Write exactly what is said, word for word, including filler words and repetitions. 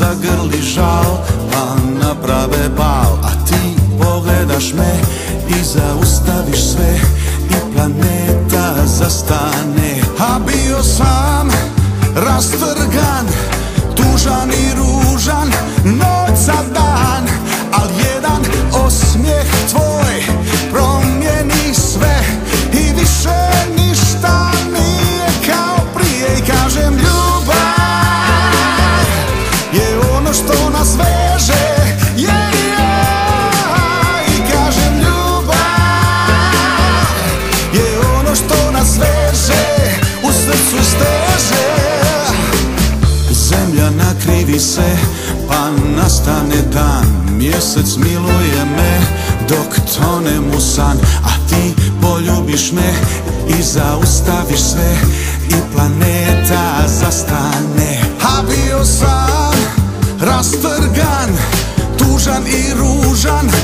zagrli žal, pa naprave bal. A ti pogledaš me i zaustaviš sve i planeta zastane. A bio sam rastrgan, tužan i ružan, noć za dan, al jedan osmijeh tvoj promijeni sve i više ništa nije kao prije. I kažem ljubav je ono što nas veže, yeah, yeah. I kažem ljubav je ono što nas veže, u srcu steže. Zemlja nakrivi se, pa nastane dan, mjesec miluje me dok tonem u san. A ti poljubiš me i zaustaviš sve i planeta zastane. A bio sam rastrgan, tužan i ružan,